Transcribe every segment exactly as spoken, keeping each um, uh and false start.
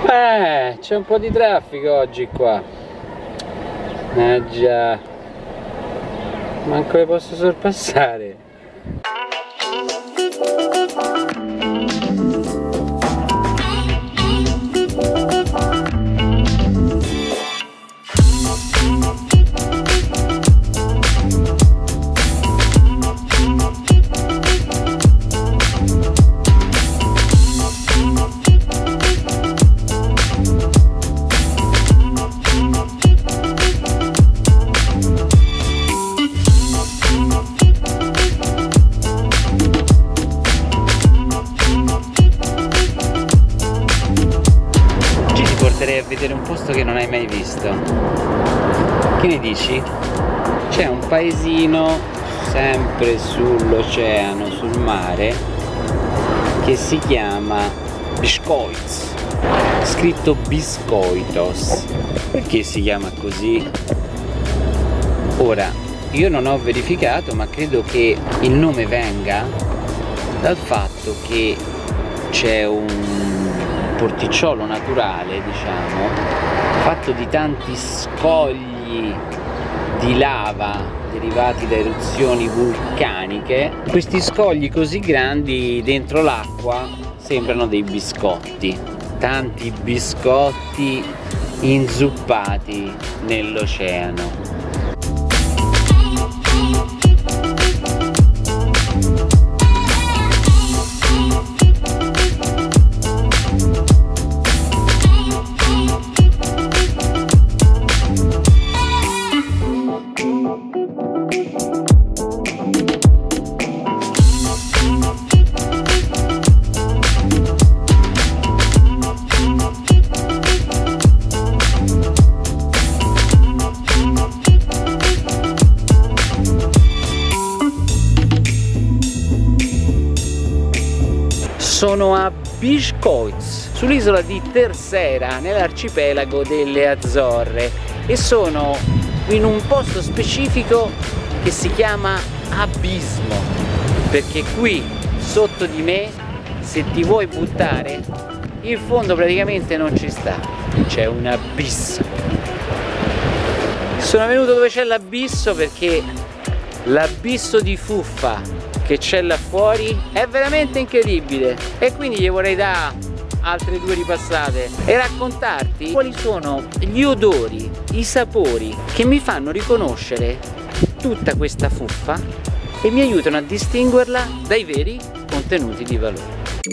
Eh, c'è un po' di traffico oggi qua. Eh già, manco le posso sorpassare. A vedere un posto che non hai mai visto. Che ne dici? C'è un paesino sempre sull'oceano, sul mare, che si chiama Biscoitos, scritto Biscoitos. Perché si chiama così? Ora, io non ho verificato, ma credo che il nome venga dal fatto che c'è un porticciolo naturale, diciamo, fatto di tanti scogli di lava derivati da eruzioni vulcaniche. Questi scogli così grandi dentro l'acqua sembrano dei biscotti, tanti biscotti inzuppati nell'oceano. Sono a Biscoitos, sull'isola di Terceira, nell'arcipelago delle Azzorre, e sono in un posto specifico che si chiama Abismo, perché qui sotto di me, se ti vuoi buttare, il fondo praticamente non ci sta, c'è un abisso. Sono venuto dove c'è l'abisso perché l'abisso di fuffa che c'è là fuori è veramente incredibile, e quindi gli vorrei dare altre due ripassate e raccontarti quali sono gli odori, i sapori che mi fanno riconoscere tutta questa fuffa e mi aiutano a distinguerla dai veri contenuti di valore.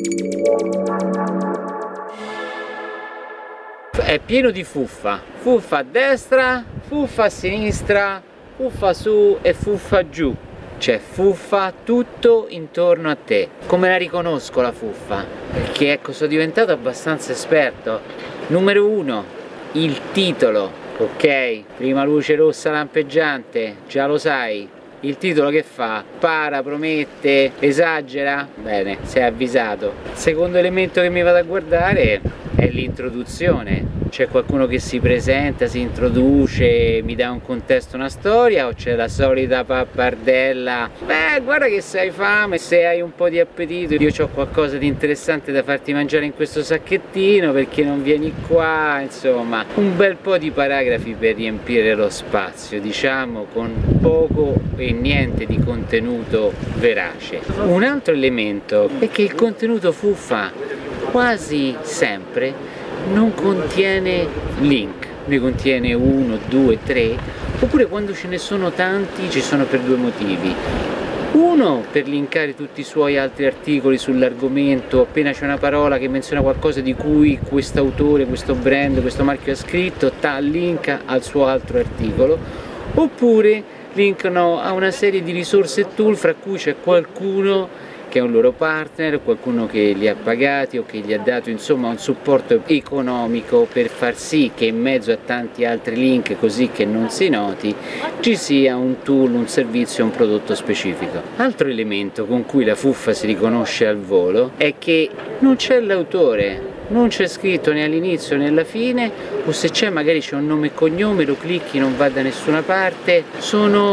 È pieno di fuffa, fuffa a destra, fuffa a sinistra, fuffa su e fuffa giù. C'è fuffa tutto intorno a te. Come la riconosco la fuffa? Perché ecco, sono diventato abbastanza esperto. Numero uno, il titolo, ok? Prima luce rossa lampeggiante, già lo sai. Il titolo che fa? Para, promette, esagera? Bene, sei avvisato. Secondo elemento che mi vado a guardare è l'introduzione. C'è qualcuno che si presenta, si introduce, mi dà un contesto, una storia, o c'è la solita pappardella? Beh, guarda che se hai fame, se hai un po' di appetito, io ho qualcosa di interessante da farti mangiare in questo sacchettino, perché non vieni qua? Insomma, un bel po' di paragrafi per riempire lo spazio, diciamo, con poco e niente di contenuto verace. Un altro elemento è che il contenuto fuffa quasi sempre non contiene link, ne contiene uno, due, tre, oppure quando ce ne sono tanti ci sono per due motivi. Uno, per linkare tutti i suoi altri articoli sull'argomento, appena c'è una parola che menziona qualcosa di cui questo autore, questo brand, questo marchio ha scritto, ta, linka al suo altro articolo, oppure linkano a una serie di risorse e tool, fra cui c'è qualcuno che è un loro partner, qualcuno che li ha pagati o che gli ha dato insomma un supporto economico per far sì che in mezzo a tanti altri link, così che non si noti, ci sia un tool, un servizio, un prodotto specifico. Altro elemento con cui la fuffa si riconosce al volo è che non c'è l'autore, non c'è scritto né all'inizio né alla fine, o se c'è magari c'è un nome e cognome, lo clicchi, non va da nessuna parte. Sono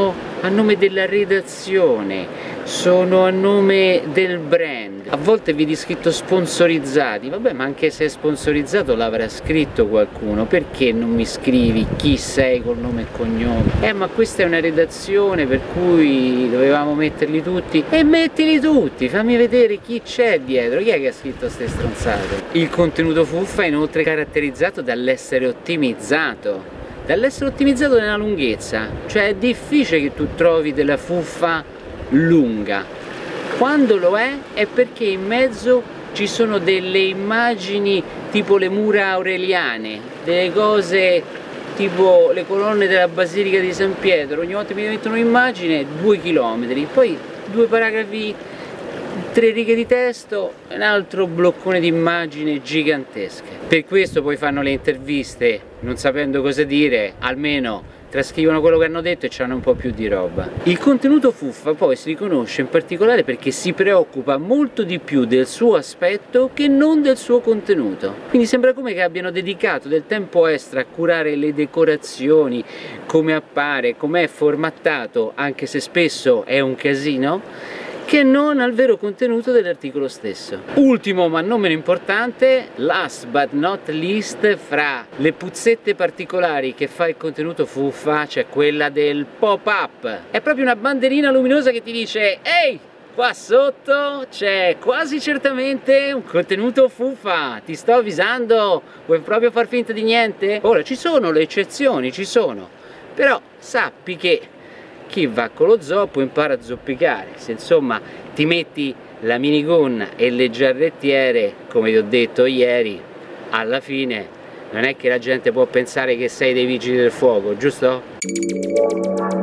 a nome della redazione, sono a nome del brand. A volte vedi scritto sponsorizzati, vabbè, ma anche se è sponsorizzato l'avrà scritto qualcuno, perché non mi scrivi chi sei col nome e cognome? Eh, ma questa è una redazione per cui dovevamo metterli tutti, e mettili tutti, fammi vedere chi c'è dietro, chi è che ha scritto queste stronzate. Il contenuto fuffa è inoltre caratterizzato dall'essere ottimizzato, dall'essere ottimizzato nella lunghezza, cioè è difficile che tu trovi della fuffa lunga. Quando lo è è perché in mezzo ci sono delle immagini tipo le mura aureliane, delle cose tipo le colonne della Basilica di San Pietro. Ogni volta mi mettono un'immagine, due chilometri, poi due paragrafi, tre righe di testo e un altro bloccone di immagini gigantesche. Per questo poi fanno le interviste non sapendo cosa dire, almeno trascrivono quello che hanno detto e c'hanno un po' più di roba. Il contenuto fuffa poi si riconosce in particolare perché si preoccupa molto di più del suo aspetto che non del suo contenuto. Quindi sembra come che abbiano dedicato del tempo extra a curare le decorazioni, come appare, com'è formattato, anche se spesso è un casino, che non al vero contenuto dell'articolo stesso. Ultimo ma non meno importante, last but not least, fra le puzzette particolari che fa il contenuto fuffa c'è quella del pop-up. È proprio una banderina luminosa che ti dice: ehi, qua sotto c'è quasi certamente un contenuto fuffa, ti sto avvisando, vuoi proprio far finta di niente? Ora, ci sono le eccezioni, ci sono, però sappi che chi va con lo zoppo impara a zoppicare. Se insomma ti metti la minigonna e le giarrettiere, come ti ho detto ieri, alla fine non è che la gente può pensare che sei dei vigili del fuoco, giusto?